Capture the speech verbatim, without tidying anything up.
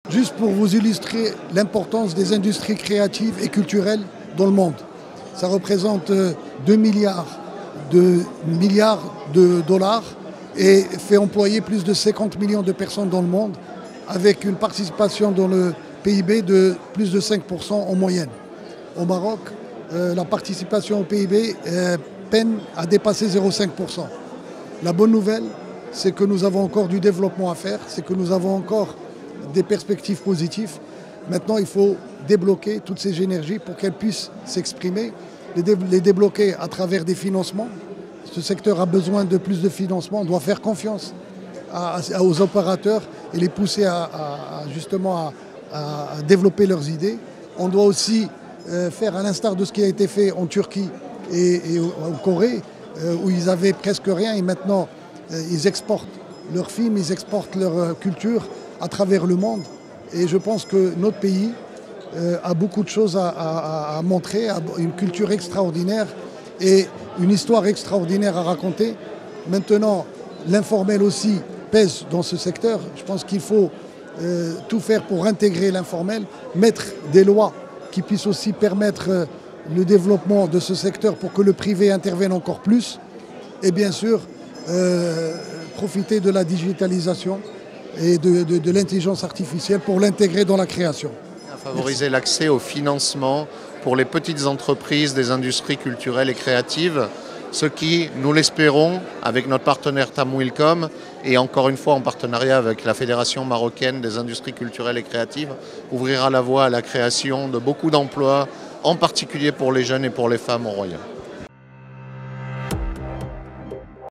juste pour vous illustrer l'importance des industries créatives et culturelles dans le monde. Ça représente deux milliards de, milliards de dollars et fait employer plus de cinquante millions de personnes dans le monde, avec une participation dans le P I B de plus de cinq pour cent en moyenne. Au Maroc, euh, la participation au P I B euh, peine à dépasser zéro virgule cinq pour cent. La bonne nouvelle, c'est que nous avons encore du développement à faire, c'est que nous avons encore des perspectives positives. Maintenant, il faut débloquer toutes ces énergies pour qu'elles puissent s'exprimer, les, dé les débloquer à travers des financements. Ce secteur a besoin de plus de financement, on doit faire confiance à, à, aux opérateurs et les pousser à, à, à justement à, à développer leurs idées. On doit aussi euh, faire à l'instar de ce qui a été fait en Turquie et, et en Corée, euh, où ils avaient presque rien et maintenant euh, ils exportent leurs films, ils exportent leur euh, culture à travers le monde. Et je pense que notre pays euh, a beaucoup de choses à, à, à montrer, a une culture extraordinaire et une histoire extraordinaire à raconter. Maintenant, l'informel aussi pèse dans ce secteur. Je pense qu'il faut euh, tout faire pour intégrer l'informel, mettre des lois qui puissent aussi permettre euh, le développement de ce secteur pour que le privé intervienne encore plus. Et bien sûr, euh, profiter de la digitalisation et de, de, de l'intelligence artificielle pour l'intégrer dans la création. Favoriser l'accès au financement pour les petites entreprises des industries culturelles et créatives, ce qui, nous l'espérons, avec notre partenaire Tamwilcom et encore une fois en partenariat avec la Fédération marocaine des industries culturelles et créatives, ouvrira la voie à la création de beaucoup d'emplois, en particulier pour les jeunes et pour les femmes au Royaume.